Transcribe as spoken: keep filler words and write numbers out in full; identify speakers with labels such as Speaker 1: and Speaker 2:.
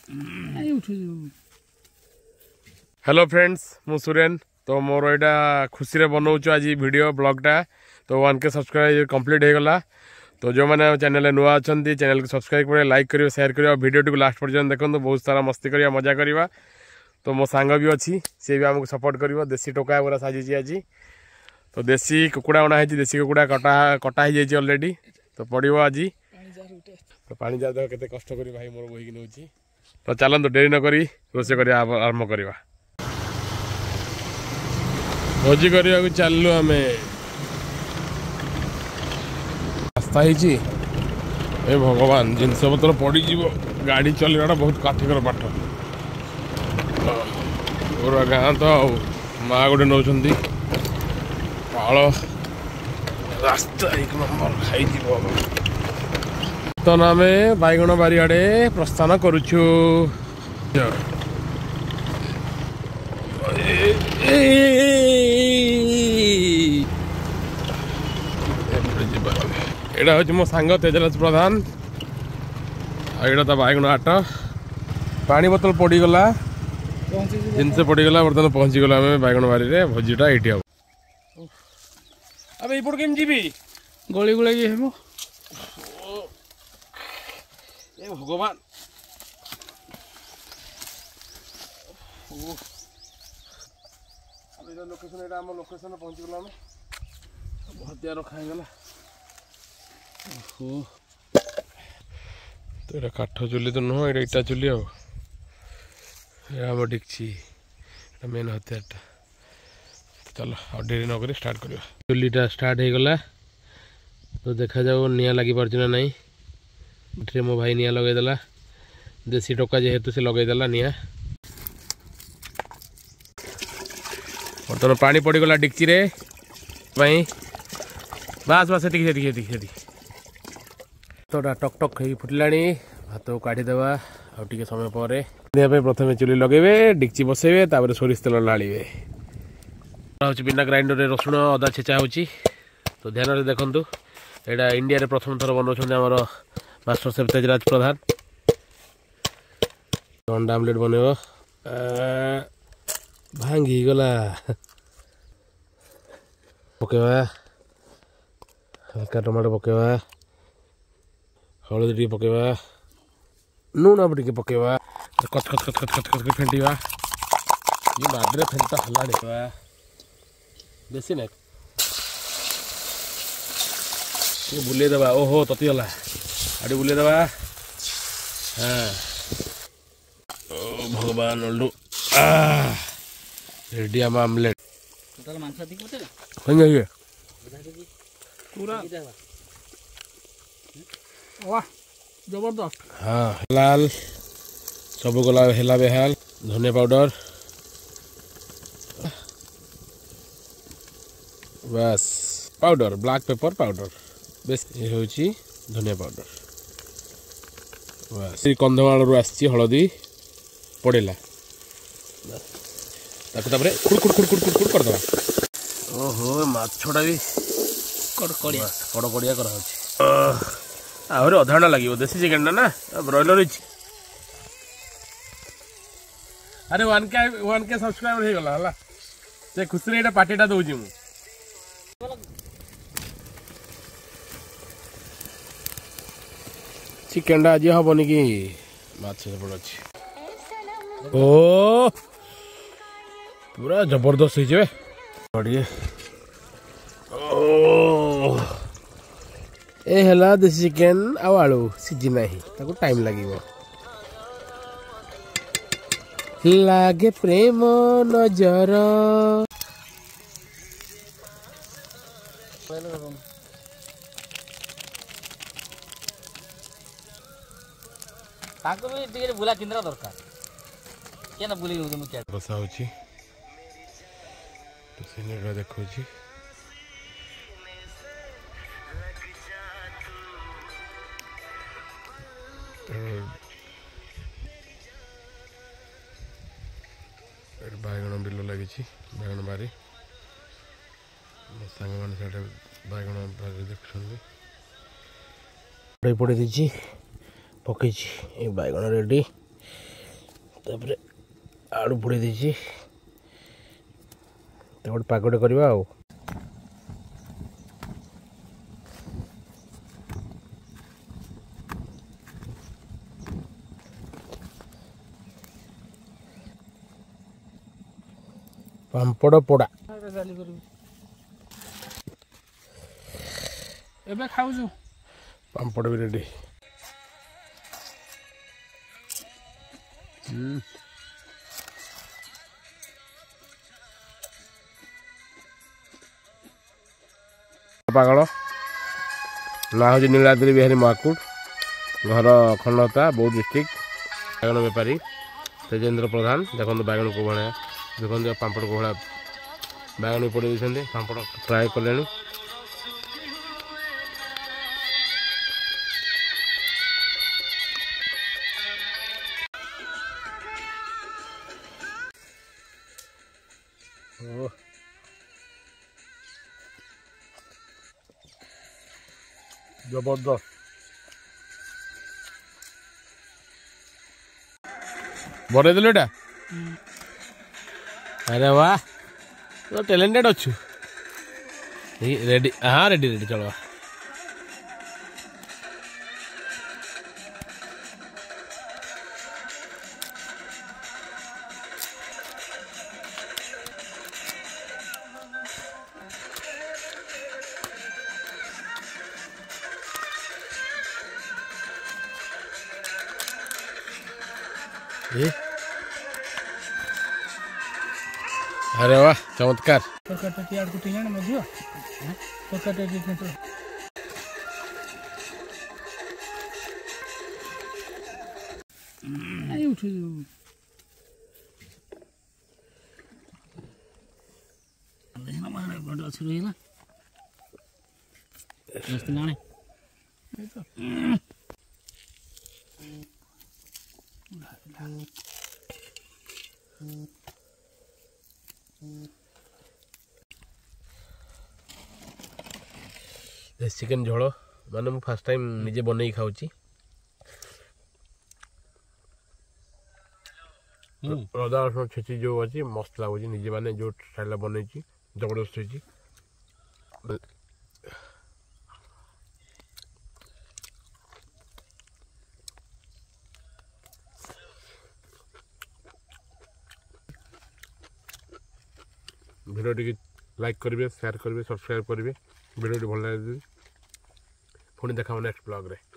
Speaker 1: Hello friends मु सुरेन तो मोर यहाँ खुशी रे बनाऊँ आज वीडियो ब्लॉगटा तो वन के सब्सक्राइब कंप्लीट हो गला तो जो मैंने चैनल नुआ अच्छा चैनल को सब्सक्राइब करें लाइक करें शेयर करें वीडियो टी लास्ट पर्यटन देखो बहुत सारा मस्ती करिया मजा करवा तो मो सांग भी अच्छी सी भी आमको सपोर्ट कर देसी टोका पूरा साजी आज तो देसी कुकुड़ा अणा है देसी कुकुड़ा कटा कटा हो जाए अलरेडी तो पड़ो आज तो पानी जा देख के कष्ट कर भाई मोर बोहीकि नौ तो चलते डेरी नक रोषे कर आरंभ करवा भोजी करने चलू आम रास्ता ही भगवान जिनस पतर पड़ गाड़ी चलवा बहुत काठिकर पाठ पूरा गाँ तो माँ गोटे नौ पाल रास्ता एक नंबर खाई तो आम बैगण बारी आड़े प्रस्थान करुछु एटा हूँ मो सांग तेजराज प्रधान आईटा तो बैगण आट पानी बोतल पड़गला जिनस पड़गला बर्तमान पहुँचीगला आम बैगण बारी रे भोजीटा ये हम अब यपट केम जी गली गुला हम ए भगवान लोकेशन ये आम लोकेशन पहुँचीगला आम हत्या रखा गला तो ये काठ चुली तो नुह ये इटा चुली आम डिक्ची मेन हथियारटा चलो और डेरी नक स्टार्ट कर चुलीटा स्टार्ट हो गला तो देखा जाओ निआ लगी पार्छ ना नहीं टे मो भाई निआ लगेदेला देसी टोका जेहेतु से लगेदेला निआ बर्तमान पानी पड़गला डिक्ची रे भाई बास बास ठीक ठीक ठीक ठीक भातटा टक टक हो फुटला भात को काढ़ीदेवा आउ समय पर प्रथम चुली लगेबे डिक्ची बसेबे तापर सोरिष तेल ढालिबे हूँ बिना ग्राइंडर रे रसुण अदा छेचा हो तो ध्यान से देखु यहाँ इंडिया रे प्रथम थर बनाऊँ मास्टर शेफ तेजराज प्रधान अंडा आमलेट बनब भांगी गला पकेवा हल्का टमाटो पकेवा हलदी टी पकेवा लुण अब टी पकेवा कच कच कच कच कच कच फेंटा ये बादरे फेंटा हला देसी ना ये बुले दबा ओहो तती गला आड़ी बुले दबा हाँ ओ भगवान ओल्डू रेडी आम आमलेट टोटल मांस अधिक होते ना ये पूरा वाह जबरदस्त हाँ लाल सब गला हेला बेहाल धनिया पाउडर बस powder black pepper powder base ये हूँ धनिया पाउडर बस कंधमाल आसी हलदी पड़ेगा तापर खुड़ खुड़ खुड़ खुड़ खुड़ खुड़ करदे ओहो माछटा भी कड़कड़िया कड़कड़िया कर आहरी अधा घंटा लगे देसी चिकेन ना ब्रॉयलर अरे वन के वन के सब्सक्राइबर हो गला से खुशी रे पार्टीटा दौची मु चिकेन आज हेनी कि माछ अच्छी ओ पूरा जबरदस्त हो ए हला देसी चिकेन आउ आलू सीझी ना टाइम लगे लागे प्रेम नजर ताको भी टिके बुला किंद्रा दरकार के ना बुली मुझे क्या बसा होची तो सिनेरा देखो जी बैगण बिल लगी बैगण बारी सांग मैंने बैगण बारी देख पड़े दी पकई बैगण रेडी तापर आलू पोड़ी देछि तो गोटे पागटे करवा आ पांपड़ पोड़ा
Speaker 2: एबे खाऊछु
Speaker 1: पांपड़ भी रेडी हम्म पागल ना हूँ नीलाद्री बिहारी महाकूट घर खंडता बौद्ध डिस्ट्रिक्ट बैगन बेपारी तेजेन्द्र प्रधान देखो बैगन को भाया देखो पांपड़ को भाया बैगन भी पड़े देते पांपड़ ट्राए कले जबरदस्त बड़े दिल एटा अरे वाह तो टैलेंटेड अच्छु रेडी हाँ रेडी रेडी चलो ये अरे वाह चमत्कार
Speaker 2: तरकारी यार कुटी जाने मध्य तरकारी देखने तो आई उठ देखना मारे बड़ा अच्छी रही ना मस्त लाने ये तो
Speaker 1: चिकेन झोल माने मु फर्स्ट टाइम निजे बनै खाऊची अदा रसुण छेची जो अच्छी मस्त लगुच निजे मैंने जो स्टाइल बन जबरदस्त होती वीडियो टी लाइक करेंगे शेयर करेंगे सब्सक्राइब करेंगे वीडियो भल लगे पुणी देखा नेक्स्ट ब्लॉग रे।